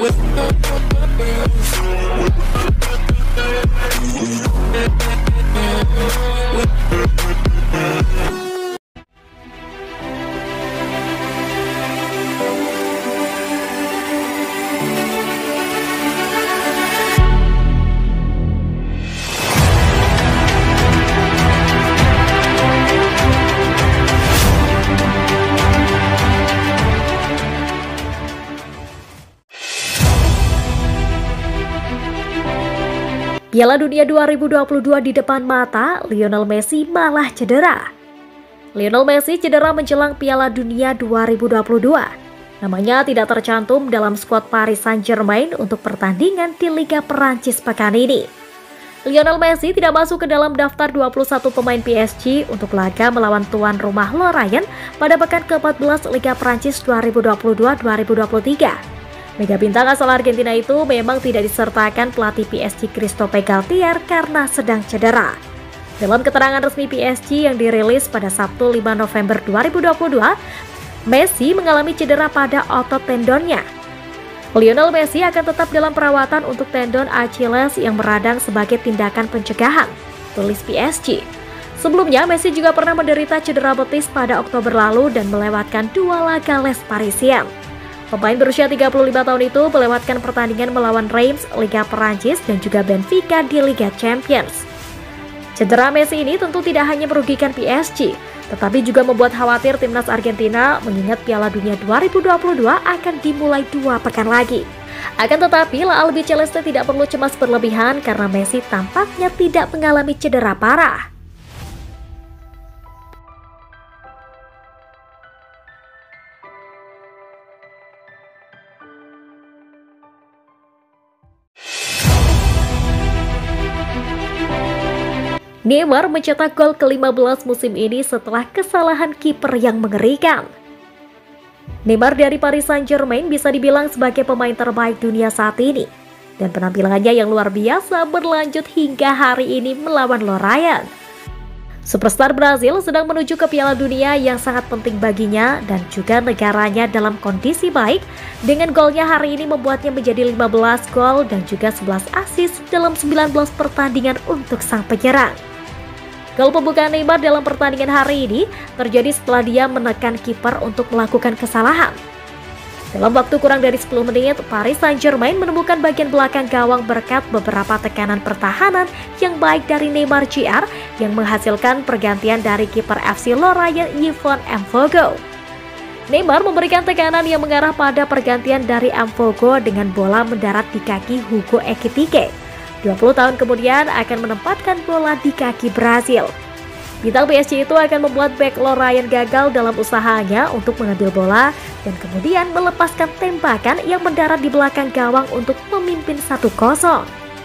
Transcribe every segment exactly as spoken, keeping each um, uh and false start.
Piala Dunia dua ribu dua puluh dua di depan mata, Lionel Messi malah cedera. Lionel Messi cedera menjelang Piala Dunia dua ribu dua puluh dua. Namanya tidak tercantum dalam skuad Paris Saint-Germain untuk pertandingan di Liga Perancis pekan ini. Lionel Messi tidak masuk ke dalam daftar dua puluh satu pemain P S G untuk laga melawan tuan rumah Lorient pada pekan ke empat belas Liga Perancis dua ribu dua puluh dua dua ribu dua puluh tiga. Mega bintang asal Argentina itu memang tidak disertakan pelatih P S G Christophe Galtier karena sedang cedera. Dalam keterangan resmi P S G yang dirilis pada Sabtu lima November dua ribu dua puluh dua, Messi mengalami cedera pada otot tendonnya. Lionel Messi akan tetap dalam perawatan untuk tendon Achilles yang meradang sebagai tindakan pencegahan, tulis P S G. Sebelumnya, Messi juga pernah menderita cedera betis pada Oktober lalu dan melewatkan dua laga Les Parisiens. Pemain berusia tiga puluh lima tahun itu melewatkan pertandingan melawan Reims, Liga Perancis, dan juga Benfica di Liga Champions. Cedera Messi ini tentu tidak hanya merugikan P S G, tetapi juga membuat khawatir timnas Argentina mengingat Piala Dunia dua ribu dua puluh dua akan dimulai dua pekan lagi. Akan tetapi, La Albiceleste tidak perlu cemas berlebihan karena Messi tampaknya tidak mengalami cedera parah. Neymar mencetak gol ke lima belas musim ini setelah kesalahan kiper yang mengerikan. Neymar dari Paris Saint-Germain bisa dibilang sebagai pemain terbaik dunia saat ini. Dan penampilannya yang luar biasa berlanjut hingga hari ini melawan Lorient. Superstar Brazil sedang menuju ke Piala Dunia yang sangat penting baginya dan juga negaranya dalam kondisi baik. Dengan golnya hari ini membuatnya menjadi lima belas gol dan juga sebelas assist dalam sembilan belas pertandingan untuk sang penyerang. Gol pembukaan Neymar dalam pertandingan hari ini terjadi setelah dia menekan kiper untuk melakukan kesalahan. Dalam waktu kurang dari sepuluh menit, Paris Saint-Germain menemukan bagian belakang gawang berkat beberapa tekanan pertahanan yang baik dari Neymar Junior yang menghasilkan pergantian dari kiper F C Lorient Yvan Mfogo. Neymar memberikan tekanan yang mengarah pada pergantian dari Mfogo dengan bola mendarat di kaki Hugo Ekitike. dua puluh tahun kemudian akan menempatkan bola di kaki Brazil. Bintang P S G itu akan membuat bek Lorient gagal dalam usahanya untuk mengambil bola dan kemudian melepaskan tembakan yang mendarat di belakang gawang untuk memimpin satu kosong.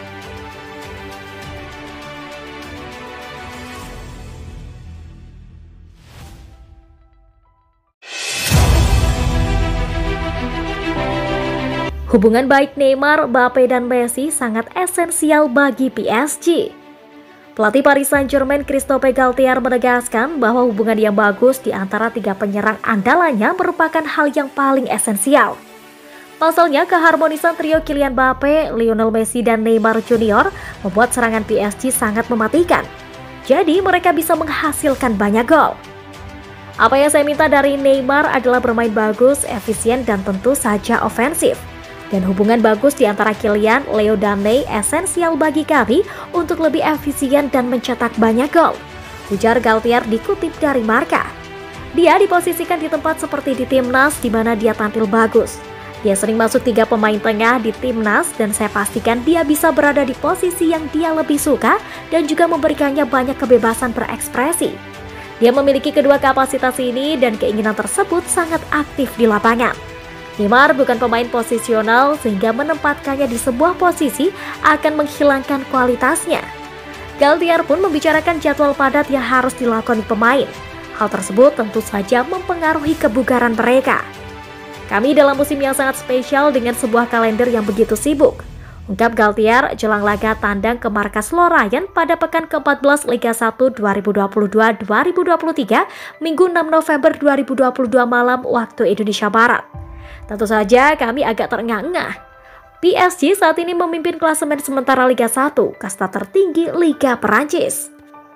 Hubungan baik Neymar, Mbappe, dan Messi sangat esensial bagi P S G. Pelatih Paris Saint-Germain Christophe Galtier menegaskan bahwa hubungan yang bagus di antara tiga penyerang andalannya merupakan hal yang paling esensial. Pasalnya, keharmonisan trio Kylian Mbappe, Lionel Messi, dan Neymar Junior membuat serangan P S G sangat mematikan. Jadi, mereka bisa menghasilkan banyak gol. Apa yang saya minta dari Neymar adalah bermain bagus, efisien, dan tentu saja ofensif. Dan hubungan bagus di antara Kylian, Leo, dan Ney esensial bagi kami untuk lebih efisien dan mencetak banyak gol, ujar Galtier dikutip dari Marca. Dia diposisikan di tempat seperti di timnas di mana dia tampil bagus. Dia sering masuk tiga pemain tengah di timnas dan saya pastikan dia bisa berada di posisi yang dia lebih suka dan juga memberikannya banyak kebebasan berekspresi. Dia memiliki kedua kapasitas ini dan keinginan tersebut sangat aktif di lapangan. Neymar bukan pemain posisional sehingga menempatkannya di sebuah posisi akan menghilangkan kualitasnya. Galtier pun membicarakan jadwal padat yang harus dilakoni pemain. Hal tersebut tentu saja mempengaruhi kebugaran mereka. Kami dalam musim yang sangat spesial dengan sebuah kalender yang begitu sibuk, ungkap Galtier jelang laga tandang ke markas Lorient pada pekan ke empat belas Liga satu dua ribu dua puluh dua dua ribu dua puluh tiga, Minggu enam November dua ribu dua puluh dua malam waktu Indonesia Barat. Tentu saja kami agak terengah-engah. P S G saat ini memimpin klasemen sementara Liga satu, kasta tertinggi Liga Perancis.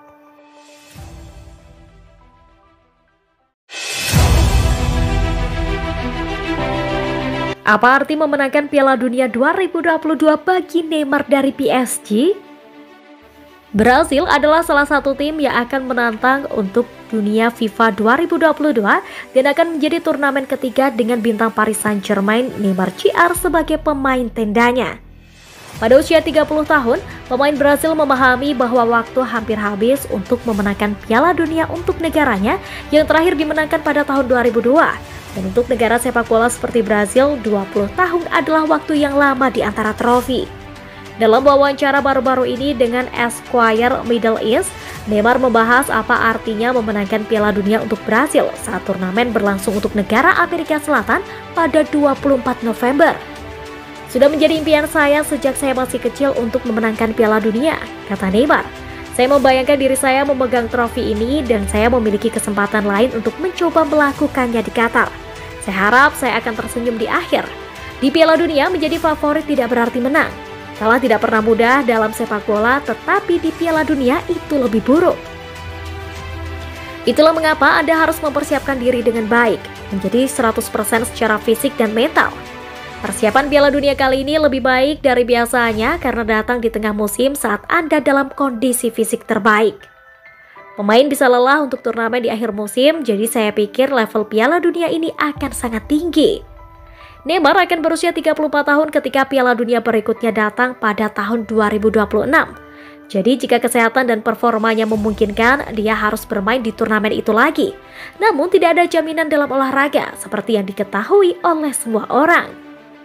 Apa arti memenangkan Piala Dunia dua ribu dua puluh dua bagi Neymar dari P S G? Brasil adalah salah satu tim yang akan menantang untuk dunia FIFA dua ribu dua puluh dua dan akan menjadi turnamen ketiga dengan bintang Paris Saint-Germain Neymar Junior sebagai pemain tendanya. Pada usia tiga puluh tahun, pemain Brasil memahami bahwa waktu hampir habis untuk memenangkan Piala Dunia untuk negaranya yang terakhir dimenangkan pada tahun dua ribu dua. Dan untuk negara sepak bola seperti Brasil, dua puluh tahun adalah waktu yang lama di antara trofi. Dalam wawancara baru-baru ini dengan Esquire Middle East, Neymar membahas apa artinya memenangkan Piala Dunia untuk Brasil saat turnamen berlangsung untuk negara Amerika Selatan pada dua puluh empat November. Sudah menjadi impian saya sejak saya masih kecil untuk memenangkan Piala Dunia, kata Neymar. Saya membayangkan diri saya memegang trofi ini dan saya memiliki kesempatan lain untuk mencoba melakukannya di Qatar. Saya harap saya akan tersenyum di akhir. Di Piala Dunia menjadi favorit tidak berarti menang. Kalah tidak pernah mudah dalam sepak bola, tetapi di Piala Dunia itu lebih buruk. Itulah mengapa Anda harus mempersiapkan diri dengan baik, menjadi seratus persen secara fisik dan mental. Persiapan Piala Dunia kali ini lebih baik dari biasanya karena datang di tengah musim saat Anda dalam kondisi fisik terbaik. Pemain bisa lelah untuk turnamen di akhir musim, jadi saya pikir level Piala Dunia ini akan sangat tinggi. Neymar akan berusia tiga puluh empat tahun ketika Piala Dunia berikutnya datang pada tahun dua ribu dua puluh enam. Jadi jika kesehatan dan performanya memungkinkan, dia harus bermain di turnamen itu lagi. Namun tidak ada jaminan dalam olahraga seperti yang diketahui oleh semua orang.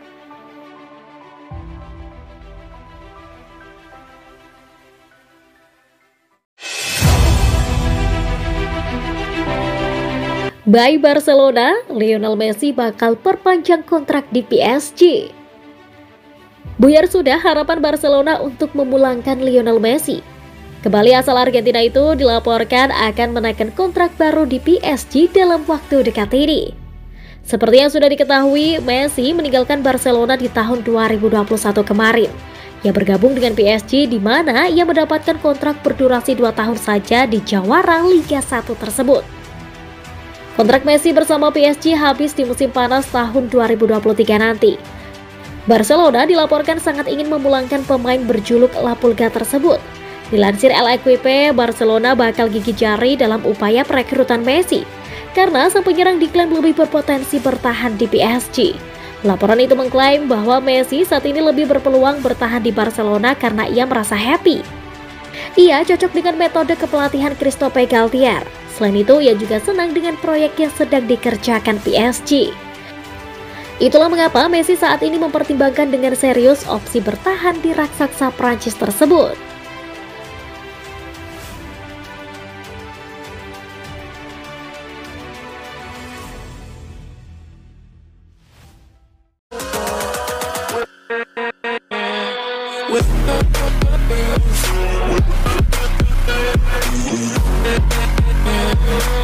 By Barcelona, Lionel Messi bakal perpanjang kontrak di P S G. Buyar sudah harapan Barcelona untuk memulangkan Lionel Messi. Kembali asal Argentina itu dilaporkan akan menaikkan kontrak baru di P S G dalam waktu dekat ini. Seperti yang sudah diketahui, Messi meninggalkan Barcelona di tahun dua ribu dua puluh satu kemarin. Ia bergabung dengan P S G di mana ia mendapatkan kontrak berdurasi dua tahun saja di jawara Liga satu tersebut. Kontrak Messi bersama P S G habis di musim panas tahun dua ribu dua puluh tiga nanti. Barcelona dilaporkan sangat ingin memulangkan pemain berjuluk La Pulga tersebut. Dilansir El Equipe, Barcelona bakal gigit jari dalam upaya perekrutan Messi karena sang penyerang diklaim lebih berpotensi bertahan di P S G. Laporan itu mengklaim bahwa Messi saat ini lebih berpeluang bertahan di Barcelona karena ia merasa happy. Ia cocok dengan metode kepelatihan Christophe Galtier. Selain itu, ia juga senang dengan proyek yang sedang dikerjakan P S G. Itulah mengapa Messi saat ini mempertimbangkan dengan serius opsi bertahan di raksasa Prancis tersebut. With